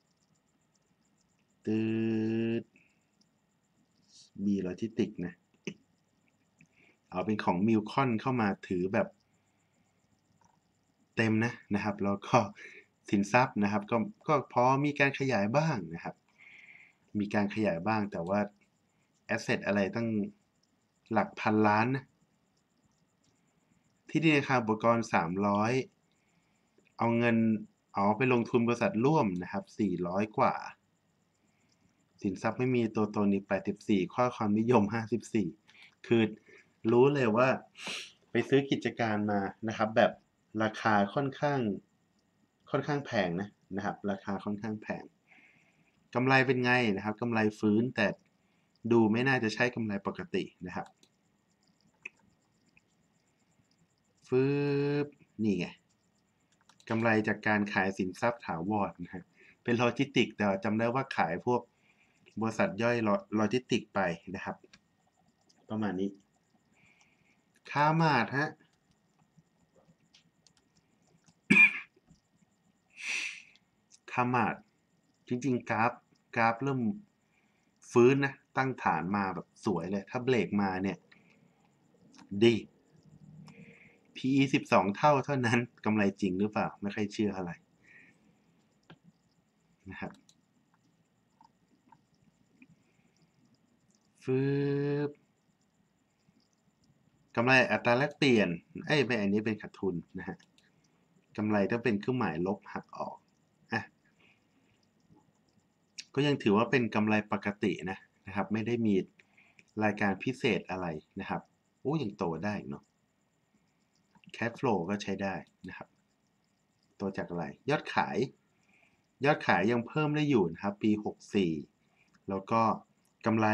ตืด B Logistics นะเอาเป็นของมิลคอนเข้ามาถือแบบเต็มนะครับแล้วก็สินทรัพย์นะครับก็พอมีการขยายบ้างนะครับมีการขยายบ้างแต่ว่าแอสเซทอะไรตั้งหลักพันล้านนะที่ดินอาคารอุปกรณ์300เอาเงินเอาไปลงทุนบริษัทร่วมนะครับ400กว่าสินทรัพย์ไม่มีตัวตนอีก84ข้อความนิยม54คือรู้เลยว่าไปซื้อกิจการมานะครับแบบราคาค่อนข้างค่อนข้างแพงนะครับราคาค่อนข้างแพงกำไรเป็นไงนะครับกำไรฟื้นแต่ดูไม่น่าจะใช่กำไรปกตินะครับฟื้บนี่ไงกำไรจากการขายสินทรัพย์ถาวรนะฮะเป็นโลจิสติกแต่จำได้ว่าขายพวกบริษัทย่อยโลจิสติกไปนะครับประมาณนี้ค่ามาดฮะค่ามาดจริงๆกราฟเริ่มฟื้นนะตั้งฐานมาแบบสวยเลยถ้าเบรกมาเนี่ยดี PE 12เท่านั้นกำไรจริงหรือเปล่าไม่ค่อยเชื่ออะไรนะครับฟืบกำไรอัตราแลกเปลี่ยนไม่อันนี้เป็นขาดทุนนะฮะกำไรต้องเป็นเครื่องหมายลบหักออกอ่ะก็ยังถือว่าเป็นกำไรปกตินะครับไม่ได้มีรายการพิเศษอะไรนะครับโอ้ยังโตได้เนาะ cash flow ก็ใช้ได้นะครับโตจากอะไรยอดขายยังเพิ่มได้อยู่นะครับปี64แล้วก็กำไร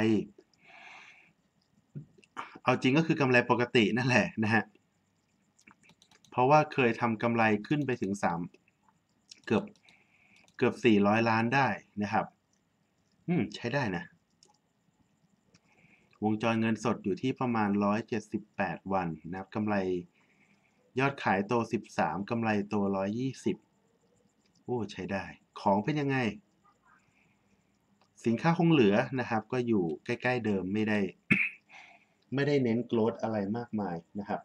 เอาจริงก็คือกำไรปกตินั่นแหละนะฮะเพราะว่าเคยทำกำไรขึ้นไปถึงเกือบเกือบ400 ล้านได้นะครับใช้ได้นะวงจรเงินสดอยู่ที่ประมาณ178วันนะครับกำไรยอดขายโต13กำไรโต120โอ้ใช้ได้ของเป็นยังไงสินค้าคงเหลือนะครับก็อยู่ใกล้ๆเดิมไม่ได้ไม่ได้เน้นโกรทอะไรมากมายนะครับ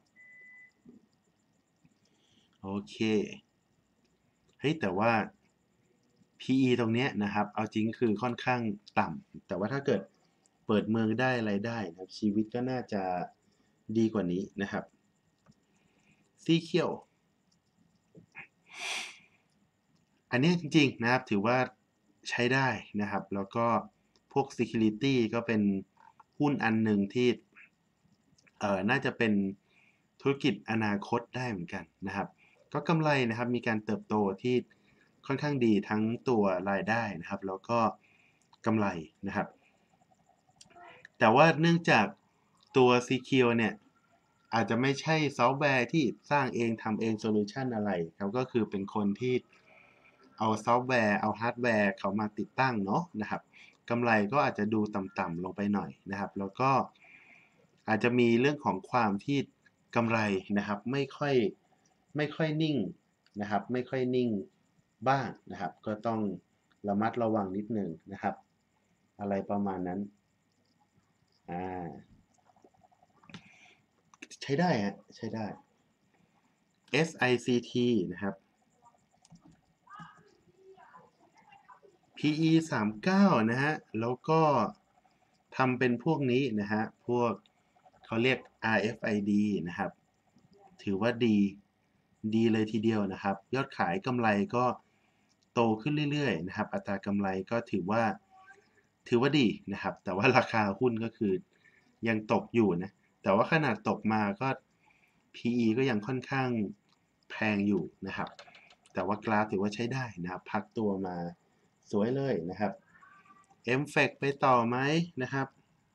โอเคเฮ้ยแต่ว่า PE ตรงเนี้ยนะครับเอาจริงคือค่อนข้างต่ำแต่ว่าถ้าเกิดเปิดเมืองได้อะไรได้นะครับชีวิตก็น่าจะดีกว่านี้นะครับซีเคียวอันนี้จริงๆนะครับถือว่าใช้ได้นะครับแล้วก็พวก Security ก็เป็นหุ้นอันหนึ่งที่น่าจะเป็นธุรกิจอนาคตได้เหมือนกันนะครับก็กำไรนะครับมีการเติบโตที่ค่อนข้างดีทั้งตัวรายได้นะครับแล้วก็กำไรนะครับแต่ว่าเนื่องจากตัว Secure เนี่ยอาจจะไม่ใช่ซอฟต์แวร์ที่สร้างเองทำเองโซลูชันอะไรครับก็คือเป็นคนที่เอาซอฟต์แวร์เอาฮาร์ดแวร์เขามาติดตั้งเนาะนะครับกำไรก็อาจจะดูต่ำๆลงไปหน่อยนะครับแล้วก็อาจจะมีเรื่องของความที่กำไรนะครับไม่ค่อยนิ่งนะครับไม่ค่อยนิ่งบ้างนะครับก็ต้องระมัดระวังนิดหนึ่งนะครับอะไรประมาณนั้นอ่าใช้ได้ฮะใช้ได้ SICT นะครับ PE 39นะฮะแล้วก็ทำเป็นพวกนี้นะฮะพวกเขาเรียก RFID นะครับถือว่าดีเลยทีเดียวนะครับยอดขายกำไรก็โตขึ้นเรื่อยๆนะครับอัตรากำไรก็ถือว่าดีนะครับแต่ว่าราคาหุ้นก็คือยังตกอยู่นะแต่ว่าขนาดตกมาก็ PE ก็ยังค่อนข้างแพงอยู่นะครับแต่ว่ากราฟถือว่าใช้ได้นะครับพักตัวมาสวยเลยนะครับ MFAC ไปต่อไหมนะครับ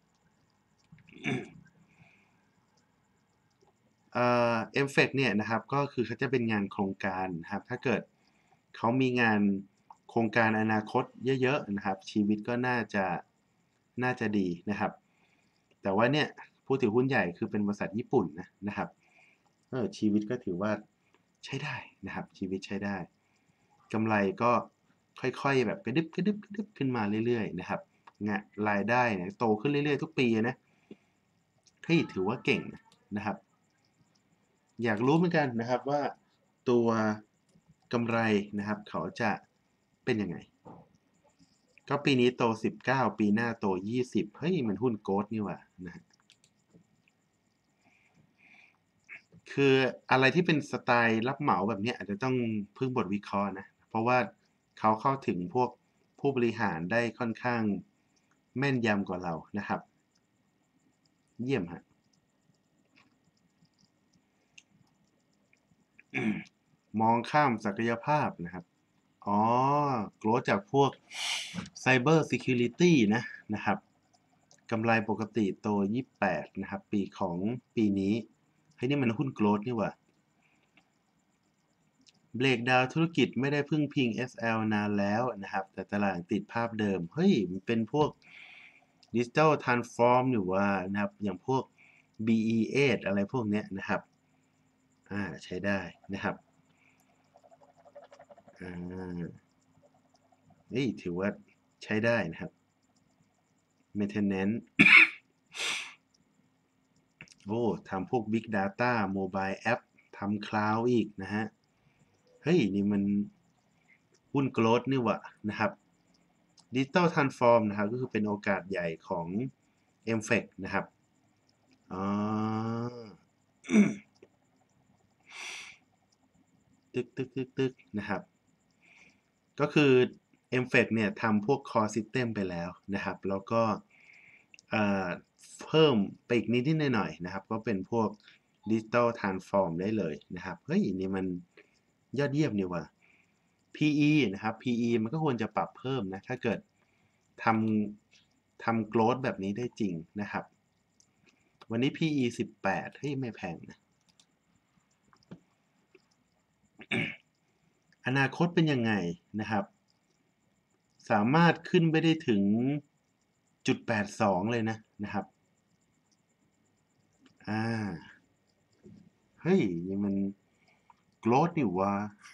MFAC เนี่ยนะครับก็คือเขาจะเป็นงานโครงการนะครับถ้าเกิดเขามีงานโครงการอนาคตเยอะๆนะครับชีวิตก็น่าจะดีนะครับแต่ว่าเนี่ยผู้ถือหุ้นใหญ่คือเป็นบริษัทญี่ปุ่นนะครับชีวิตก็ถือว่าใช้ได้นะครับชีวิตใช้ได้กำไรก็ค่อยๆแบบกระดึบขึ้นมาเรื่อยๆนะครับรายได้เนี่ยโตขึ้นเรื่อยๆทุกปีนะเฮ้ยถือว่าเก่งนะครับ อยากรู้เหมือนกันนะครับว่าตัวกำไรนะครับเขาจะเป็นยังไงก็ปีนี้โต19ปีหน้าโต20เฮ้ยมันหุ้นโกลด์นี่หว่านะฮะคืออะไรที่เป็นสไตล์รับเหมาแบบนี้อาจจะต้องพึ่งบทวิเคราะห์นะเพราะว่าเขาเข้าถึงพวกผู้บริหารได้ค่อนข้างแม่นยำกว่าเรานะครับเยี่ยมฮะมองข้ามศักยภาพนะครับอ๋อ growth จากพวก Cyber Security นะครับกำไรปกติโต28นะครับปีของปีนี้เฮ้ยนี่มันหุ้น growth นี่หว่าเบรกดาวธุรกิจไม่ได้พึ่งพิง SL นานแล้วนะครับแต่ตลาดติดภาพเดิมเฮ้ยมันเป็นพวก Digital Transform อยู่ว่านะครับอย่างพวก BE8 อะไรพวกเนี้ยนะครับใช้ได้นะครับถือว่าใช้ได้นะครับ Maintenance โอ้ทำพวก Big Data Mobile App ทำ Cloud อีกนะฮะเฮ้ยนี่มันหุ้น growth นี่หว่านะครับ Digital Transform นะครับก็คือเป็นโอกาสใหญ่ของ MFEC นะครับอ๋อตึกนะครับก็คือ MFEC เนี่ยทำพวก Core System ไปแล้วนะครับแล้วก็เอ่อเพิ่มไปอีกนิดๆหน่อยๆนะครับก็เป็นพวก Digital Transform ได้เลยนะครับเฮ้ยนี่มันยอดเยี่ยมนี่หว่า PE นะครับ PE มันก็ควรจะปรับเพิ่มนะถ้าเกิดททำ growth แบบนี้ได้จริงนะครับวันนี้ PE 18เฮ้ยไม่แพงนะอนาคตเป็นยังไงนะครับสามารถขึ้นไปได้ถึง0.82เลยนะครับอ่าเฮ้ยนี่มัน growth นี่หว่า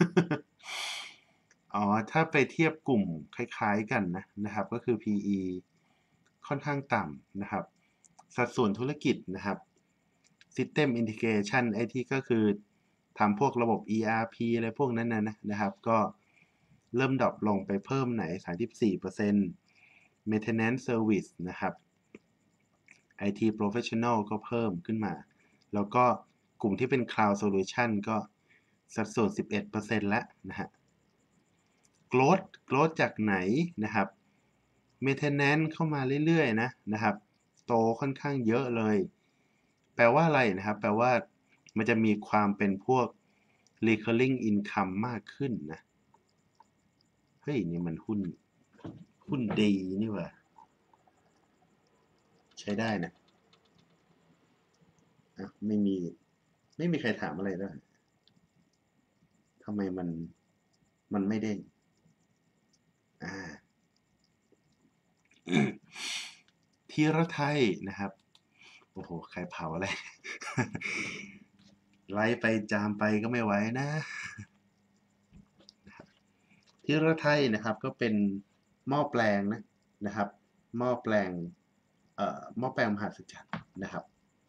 อ๋อถ้าไปเทียบกลุ่มคล้ายๆกันนะครับก็คือ PE ค่อนข้างต่ำนะครับสัดส่วนธุรกิจนะครับ System Integration ไอ้ที่ก็คือทำพวกระบบ ERP อะไรพวกนั้นนะครับก็เริ่มดรอปลงไปเพิ่มไหน 34% Maintenance Service นะครับ IT Professional ก็เพิ่มขึ้นมาแล้วก็กลุ่มที่เป็น Cloud Solution ก็สัดส่วน 11% แล้วนะฮะ growth จากไหนนะครับ maintenance เข้ามาเรื่อยๆนะครับโตค่อนข้างเยอะเลยแปลว่าอะไรนะครับแปลว่ามันจะมีความเป็นพวก recurring income มากขึ้นนะเฮ้ยนี่มันหุ้นดีนี่หว่าใช้ได้นะไม่มีใครถามอะไรแล้วทำไมมันไม่เด้งอ่าธีรไทยนะครับโอ้โหใครเผาอะไรไล่ไปจามไปก็ไม่ไหวนะธีรไทยนะครับก็เป็นหม้อแปลงนะครับหม้อแปลงหม้อแปลงมหาศาลนะครับ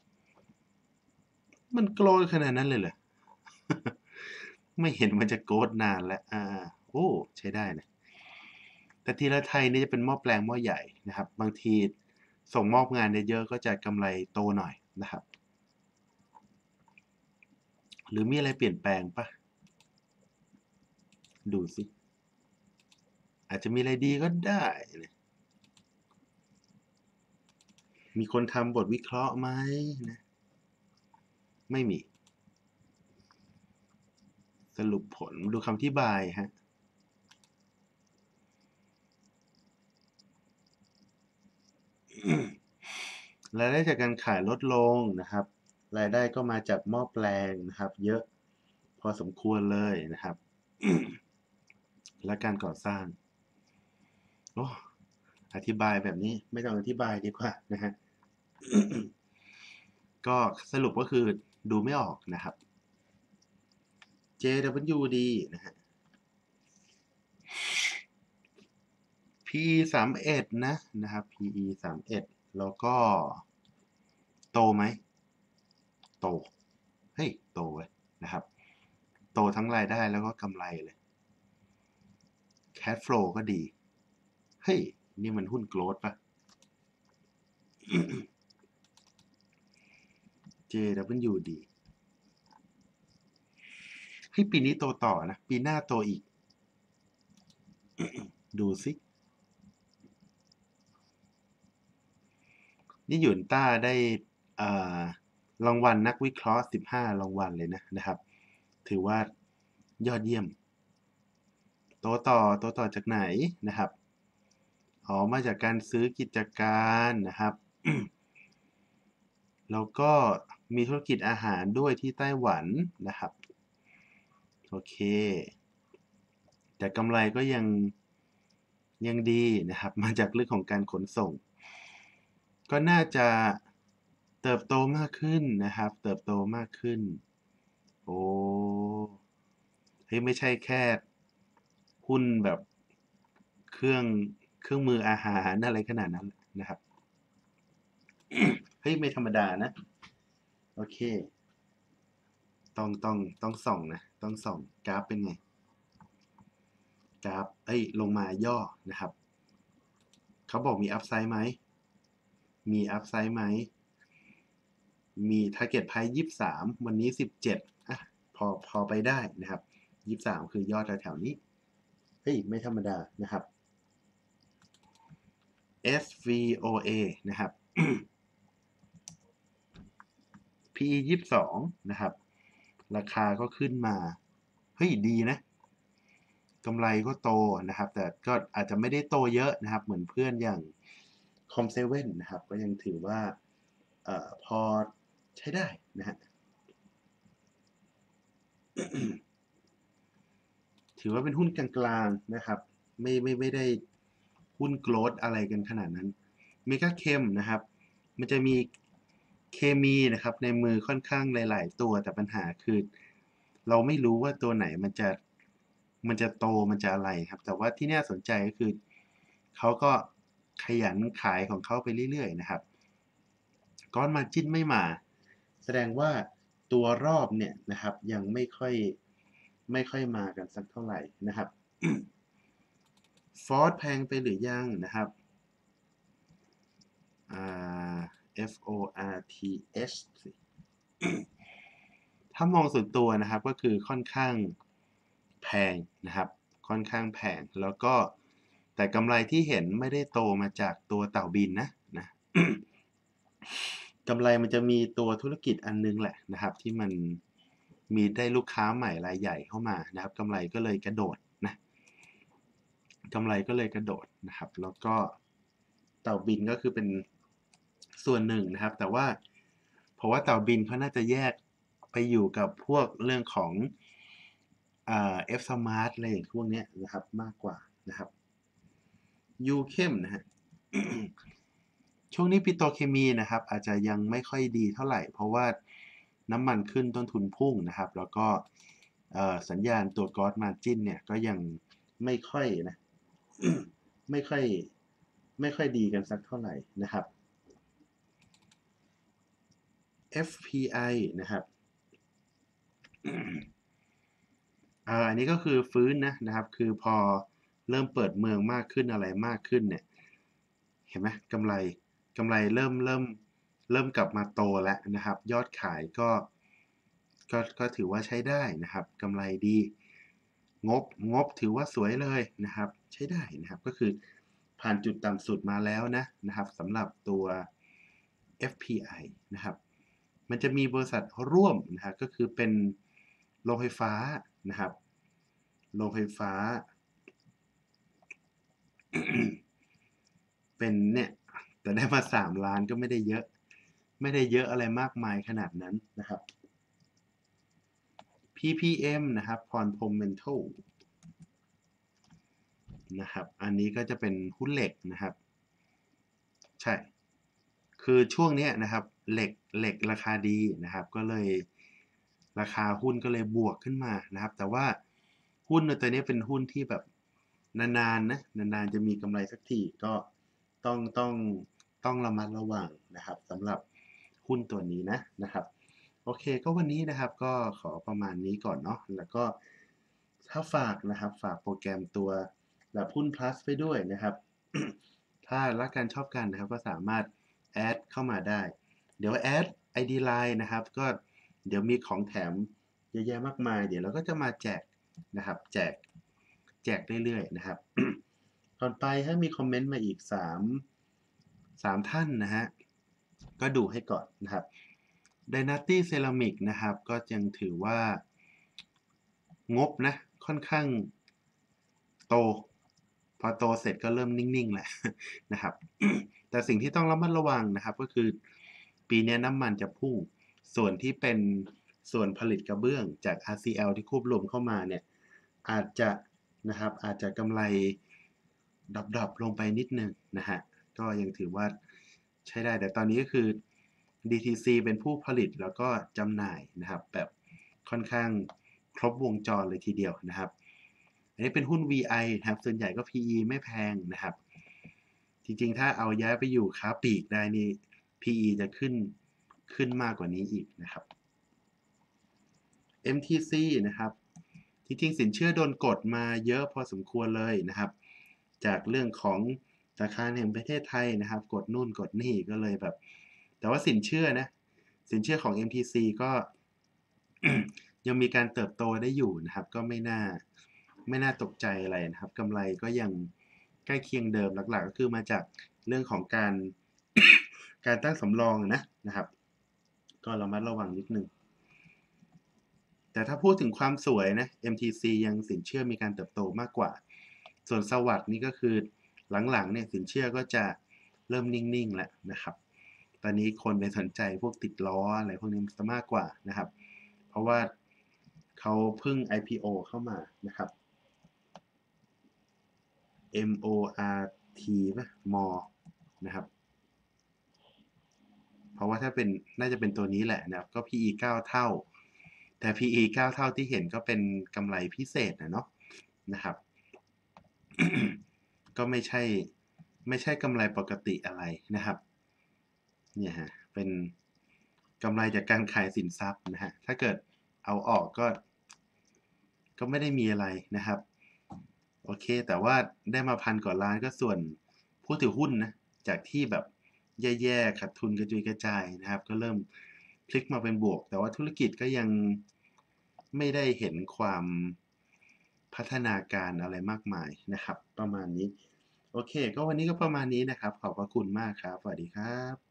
มันโกรธขนาดนั้นเลยเหรอไม่เห็นมันจะโกรธนานแล้วโอ้ใช้ได้นะแต่ธีรไทยนี่จะเป็นหม้อแปลงหม้อใหญ่นะครับบางทีส่งมอบงานเยอะๆก็จะกำไรโตหน่อยนะครับหรือมีอะไรเปลี่ยนแปลงปะดูสิอาจจะมีอะไรดีก็ได้นะมีคนทำบทวิเคราะห์ไหมนะไม่มีสรุปผลดูคำอธิบายฮะ รายได้จากการขายลดลงนะครับรายได้ก็มาจากหม้อแปลงนะครับเยอะพอสมควรเลยนะครับและการก่อสร้างโอ้อธิบายแบบนี้ไม่ต้องอธิบายดีกว่านะฮะก็สรุปก็คือดูไม่ออกนะครับ JWD นะฮะ PE 31นะครับ PE 31แล้วก็โตไหมโตเฮ้ยโตเว้ยนะครับโตทั้งรายได้แล้วก็กำไรเลย Cash flow ก็ดีเฮ้ยนี่มันหุ้น growth ปะ JWD ให้ปีนี้โตต่อนะปีหน้าโตอีกดูสินี่หยุนต้าได้อ่ารางวัลนักวิเคราะห์15รางวัลเลยนะครับถือว่ายอดเยี่ยมโตต่อจากไหนนะครับอ๋อมาจากการซื้อกิจการนะครับ แล้วก็มีธุรกิจอาหารด้วยที่ไต้หวันนะครับโอเคแต่กำไรก็ยังดีนะครับมาจากเรื่องของการขนส่งก็น่าจะเติบโตมากขึ้นนะครับเติบโตมากขึ้นโอ้เฮ้ยไม่ใช่แค่หุ้นแบบเครื่องเครื่องมืออาหารอะไรขนาดนั้นนะครับเฮ้ยไม่ธรรมดานะโอเคต้องส่องนะต้องส่องกราฟเป็นไงกราฟลงมาย่อนะครับเขาบอกมีอัพไซด์ไหมมีอัพไซด์ไหมมี target price 23วันนี้17อ่ะพอไปได้นะครับ23คือยอดแถวๆนี้เฮ้ยไม่ธรรมดานะครับ SVOA นะครับ PE 22นะครับราคาก็ขึ้นมาเฮ้ยดีนะกำไรก็โตนะครับแต่ก็อาจจะไม่ได้โตเยอะนะครับเหมือนเพื่อนอย่าง Com7 นะครับก็ยังถือว่าพอใช้ได้นะฮะถือว่าเป็นหุ้นกลางๆนะครับไม่ได้หุ้นโกรทอะไรกันขนาดนั้นเมกาเคมนะครับมันจะมีเคมีนะครับในมือค่อนข้างหลายๆตัวแต่ปัญหาคือเราไม่รู้ว่าตัวไหนมันจะโตมันจะอะไรครับแต่ว่าที่น่าสนใจก็คือเขาก็ขยันขายของเขาไปเรื่อยๆนะครับก้อนมาจิ้นไม่มาแสดงว่าตัวรอบเนี่ยนะครับยังไม่ค่อยมากันสักเท่าไหร่นะครับฟอร์สแพงไปหรือยังนะครับอ่า FORTH ถ้ามองส่วนตัวนะครับก็คือค่อนข้างแพงนะครับค่อนข้างแพงแล้วก็แต่กำไรที่เห็นไม่ได้โตมาจากตัวเต่าบินนะ กำไรมันจะมีตัวธุรกิจอันนึงแหละนะครับที่มันมีได้ลูกค้าใหม่รายใหญ่เข้ามานะครับกำไรก็เลยกระโดดนะกำไรก็เลยกระโดดนะครับแล้วก็เต่าบินก็คือเป็นส่วนหนึ่งนะครับแต่ว่าเพราะว่าเต่าบินเขาน่าจะแยกไปอยู่กับพวกเรื่องของF Smart อะไรอย่างพวกนี้นะครับมากกว่านะครับยูเข้มนะฮะ ช่วงนี้ปิโตรเคมีนะครับอาจจะยังไม่ค่อยดีเท่าไหร่เพราะว่าน้ำมันขึ้นต้นทุนพุ่งนะครับแล้วก็สัญญาณตัว Gross Margin เนี่ยก็ยังไม่ค่อยนะ ไม่ค่อยไม่ค่อยดีกันสักเท่าไหร่นะครับ FPI นะครับ อันนี้ก็คือฟื้นนะครับคือพอเริ่มเปิดเมืองมากขึ้นอะไรมากขึ้นเนี่ยเห็นไหมกำไรเริ่มกลับมาโตแล้วนะครับยอดขายก็ถือว่าใช้ได้นะครับกำไรดีงบถือว่าสวยเลยนะครับใช้ได้นะครับก็คือผ่านจุดต่ำสุดมาแล้วนะครับสำหรับตัว FPI นะครับมันจะมีบริษัทร่วมนะครับก็คือเป็นโรงไฟฟ้านะครับโรงไฟฟ้า เป็นเนี่ยแต่ได้มา3 ล้านก็ไม่ได้เยอะอะไรมากมายขนาดนั้นนะครับ PPM นะครับพรพรหมเมนทัลนะครับอันนี้ก็จะเป็นหุ้นเหล็กนะครับใช่คือช่วงนี้นะครับเหล็กราคาดีนะครับก็เลยราคาหุ้นก็เลยบวกขึ้นมานะครับแต่ว่าหุ้นในตัวนี้เป็นหุ้นที่แบบนานๆจะมีกำไรสักทีก็ต้องต้องระมัดระวังนะครับสำหรับหุ้นตัวนี้นะครับโอเคก็วันนี้นะครับก็ขอประมาณนี้ก่อนเนาะแล้วก็ถ้าฝากนะครับฝากโปรแกรมตัวแบบหุ้น plus ไปด้วยนะครับ ถ้ารักกันชอบกันนะครับก็สามารถแอดเข้ามาได้เดี๋ยวแอด ID Line นะครับก็เดี๋ยวมีของแถมเยอะแยะมากมายเดี๋ยวเราก็จะมาแจกนะครับแจกเรื่อยๆนะครับก่อนไปถ้ามีคอมเมนต์มาอีก3ท่านนะฮะก็ดูให้ก่อนนะครับ Dynasty Ceramic นะครับก็ยังถือว่างบนะค่อนข้างโตพอโตเสร็จก็เริ่มนิ่งๆแหละนะครับแต่สิ่งที่ต้องระมัดระวังนะครับก็คือปีนี้น้ำมันจะพุ่งส่วนที่เป็นส่วนผลิตกระเบื้องจาก RCL ที่ควบรวมเข้ามาเนี่ยอาจจะนะครับอาจจะกำไรดรอปลงไปนิดนึงนะฮะก็ยังถือว่าใช้ได้แต่ตอนนี้ก็คือ DTC เป็นผู้ผลิตแล้วก็จำหน่ายนะครับแบบค่อนข้างครบวงจรเลยทีเดียวนะครับอันนี้เป็นหุ้น VI นะครับส่วนใหญ่ก็ PE ไม่แพงนะครับจริงๆถ้าเอาย้ายไปอยู่ค้าปลีกได้นี่ PE จะขึ้นมากกว่านี้อีกนะครับ MTC นะครับจริงๆสินเชื่อโดนกดมาเยอะพอสมควรเลยนะครับจากเรื่องของธนาคารแห่งประเทศไทยนะครับกดนู่นกดนี่ก็เลยแบบแต่ว่าสินเชื่อนะสินเชื่อของ MTC ก็ ยังมีการเติบโตได้อยู่นะครับก็ไม่น่าตกใจอะไรนะครับกำไรก็ยังใกล้เคียงเดิมหลักๆก็คือมาจากเรื่องของการ การตั้งสำรองนะครับก็ระมัดระวังนิดนึงแต่ถ้าพูดถึงความสวยนะ MTC ยังสินเชื่อมีการเติบโตมากกว่าส่วนสวัสด์นี่ก็คือหลังๆเนี่ยสินเชื่อก็จะเริ่มนิ่งๆแล้วนะครับตอนนี้คนไปสนใจพวกติดล้ออะไรพวกนี้มากกว่านะครับเพราะว่าเขาเพิ่ง IPO เข้ามานะครับ MORT ป่ะมอนะครับเพราะว่าถ้าเป็นน่าจะเป็นตัวนี้แหละนะครับก็ PE 9เท่าแต่ PE 9เท่าที่เห็นก็เป็นกำไรพิเศษเนาะนะครับ ก็ไม่ใช่กำไรปกติอะไรนะครับเนี่ยฮะเป็นกำไรจากการขายสินทรัพย์นะฮะถ้าเกิดเอาออกก็ไม่ได้มีอะไรนะครับโอเคแต่ว่าได้มา1,000 กว่าล้านก็ส่วนผู้ถือหุ้นนะจากที่แบบแย่ๆขาดทุนกระจุยกระจายนะครับก็เริ่มพลิกมาเป็นบวกแต่ว่าธุรกิจก็ยังไม่ได้เห็นความพัฒนาการอะไรมากมายนะครับประมาณนี้โอเคก็วันนี้ก็ประมาณนี้นะครับขอบพระคุณมากครับสวัสดีครับ